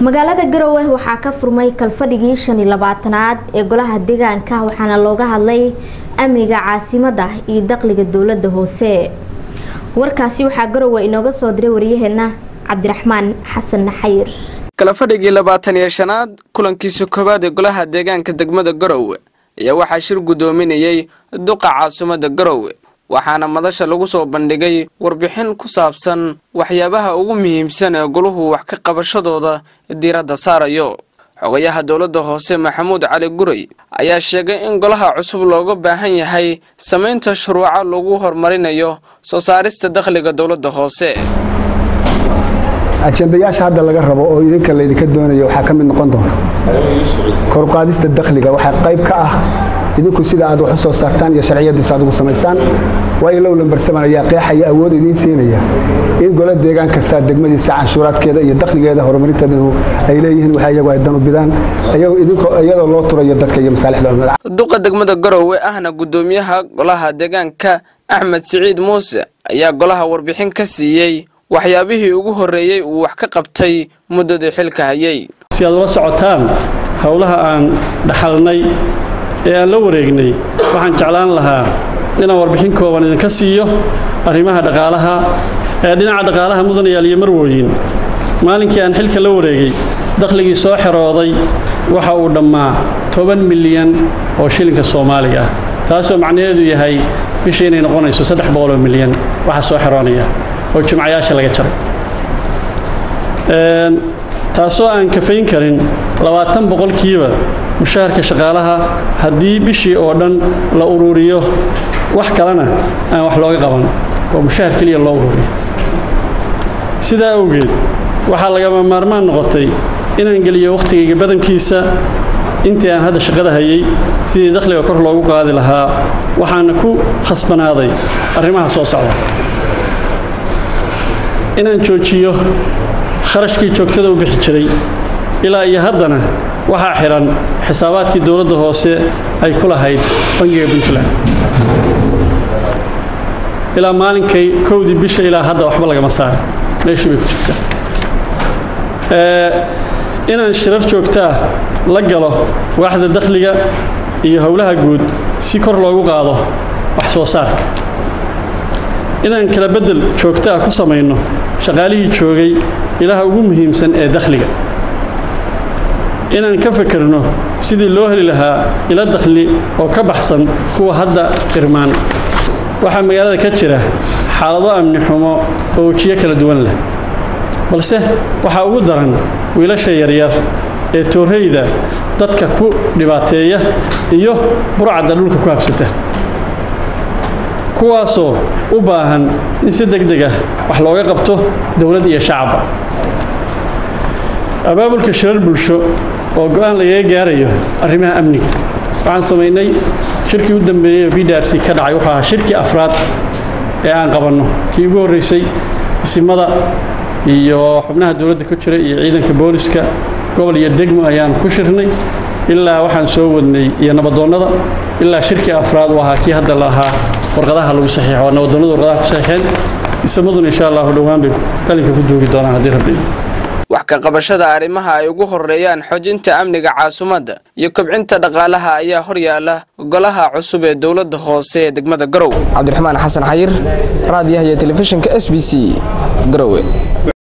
magaalada Garowe waxaa ka furmay kalfadhigii 25aad ee golaha deegaanka waxaana looga hadlay amniga caasimadda iyo dakhliga dawladda hoose. warkaasi waxaa Garowe inooga soo diray wariyaheena Cabdiraxmaan Xasan Xayir. kalfadhigii 25aad kulankiisa koobaad ee golaha deegaanka degmada Garowe ayaa waxaa shir gudoominayay duqa caasimadda Garowe waxaana madasha lagu soo bandhigay warbixin ku saabsan waxyaabaha ugu muhiimsan ee goluhu wax ka qabashadooda diiradda saarayo. xogayaha dawladda hoose Maxamuud Cali Guray ayaa sheegay in golaha cusub looga baahan yahay sameynta shuruuca lagu horumarinayo soo saarista dakhliga dawladda hoose. ajendayaasha hadda laga rabo oo idinka la idinka doonayo waxa ka mid noqon doona kor u qaadista dakhliga waxa qayb ka ah idinku sida aad wax soo saartaan iyo sharciyadiisa aad ugu sameysaan way low lambar 7 ayaa qeexaya awood idin siinaya in golaha deegaan kasta degmadiisa canshuuraadkeeda iyo dakhligeeda horumarinteeda ay leeyihiin waxa iyagu ay dan u bidaan iyadoo loo turayo dadka iyo masaalixda ummadda. duqa degmada Garowe ahna gudoomiyaha golaha deegaanka Axmed Saciid Muuse ayaa golaha warbixin ka siiyay waxyaabihii ugu horeeyay uu wax ka qabtay muddada xilka hayay. si aad la socotaan hawlaha aan dhaxalnay ee aan la wareegnay waxaan jeclaan lahaa inaan warbixin kooban idinka siiyo arrimaha dhaqaalaha ee dhinaca dhaqaalaha mudan iyo marwooyin. maalinkii aan xilka la wareegay dakhligii soo xirooday waxa uu dhammaa 10 milyan oo shilinka Soomaaliga ah taasoo macnaheedu yahay bishii inay noqonayso 300 milyan waxa soo xiroonaya oo jumcayaasha laga jaray taasoo aan kafayn karin 20% mushaharka shaqaalaha haddii bishii oo dhan la ururiyo wax kalena aan wax looga qaban oo mushahar kaliya loo ururiyo. sidaa awgeed waxaa lagama maarmaan noqotay inaan geliyo waqtigayga badankiisa intii aan hadda shaqada hayay sidii dakhliga kor loogu qaadi lahaa waxaana ku khasbanaaday arrimaha soo socda inaan joojiyo kharashkii joogtada u bixi jiray ilaa iyo haddana waxaa xiran xisaabaadkii dawladda hoose ay ku lahayd bangiga Puntland ilaa maalinkay kowdii bisha ilaa hadda waxba laga saarin meeshii bay ku jirtaa. inaan shirar joogtaa la galo waaxda dakhliga iyo howlaha guud si kor loogu qaado wax soo saarka. inaan kala bedel joogtaa ku sameeyno shaqaalihii joogay ilaha ugu muhiimsan ee dakhliga. inaan ka fikirno sidii loo heli lahaa ila dakhli oo ka baxsan kuwa hadda irmaan. waxa magaalada ka jira xaalado amni xumo oo wajiyo kala duwan leh balse waxa ugu daran wiilasha yaryar ee tooreyda dadka ku dhibaateeya iyo burcada dhulka ku habsata kuwaasoo u baahan in si degdeg ah wax looga qabto dawladda iyo shacabka. abaabulka shirar bulsho oo go'aan laga gaarayo arrimaha amniga waxaan sameynay shirkii u dambeeyay BDRC ka dhacay waxa shirkii afraad ee aan qabanno kii ugu horeysay isimada iyo xubnaha dawladda ku jira iyo ciidanka booliska gobol iyo degmo ayaan ku shirnay ilaa waxaan soo wadnay iyo nabadoonnada ilaa shirkii afraad waxa kii hadda lahaa warqadaha lagu saxiixo nabadoonnada warqadaha ku saxiixeen isamaduna insha Allah dhawaan bay qalinka ku joogi doonaan haddii rabbi. wax ka qabashada arrimaha ay ugu horeeyaan xoojinta amniga caasimadda iyo kobcinta dhaqaalaha ayaa hor yaala golaha cusub ee dawladda hoose ee degmada Garowe. Cabdiraxmaan Xasan Xayir, raadiyaha iyo telefishinka SBC Garowe.